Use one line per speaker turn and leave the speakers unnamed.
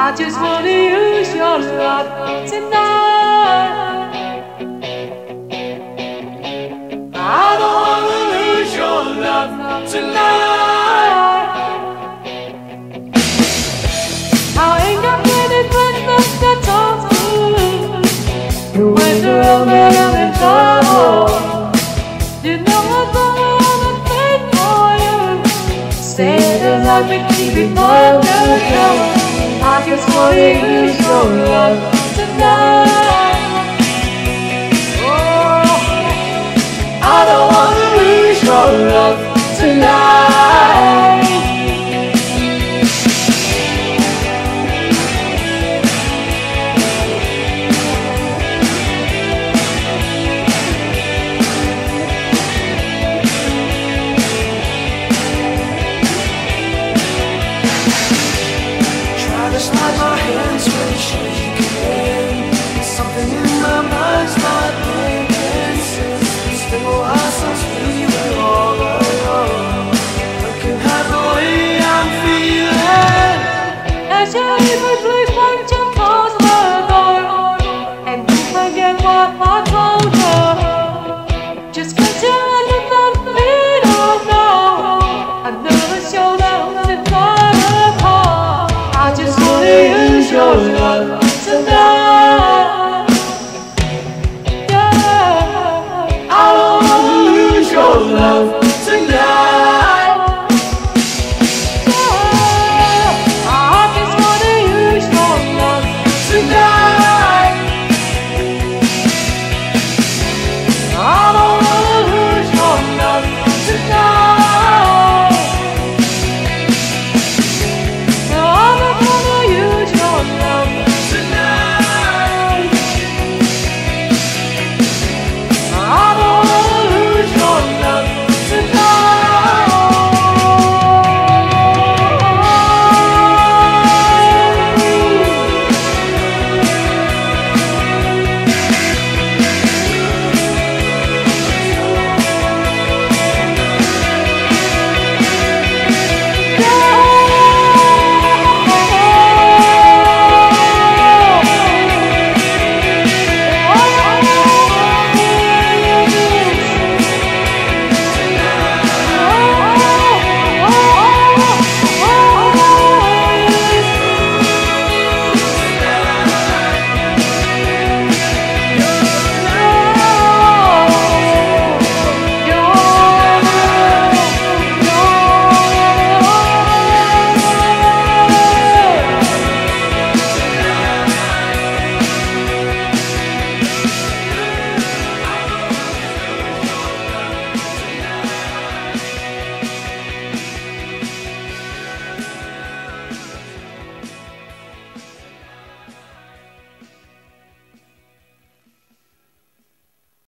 I just wanna use your love tonight. I don't wanna lose your love tonight. I ain't got many friends left to talk to. You went around and I'm in trouble. You know I'm gonna wait for you. Stay the night with me before the show. I just wanna use your love tonight. Oh, I don't wanna lose your love tonight. Slide my hands when shaking. Something in my mind's not making sense. Still I sense we were all alone. Looking at the way I'm feeling. As your neighbors please won't you close the door and don't forget what I told her. Just pretend that we don't know. I never showed up to try to call. I just wanna use your love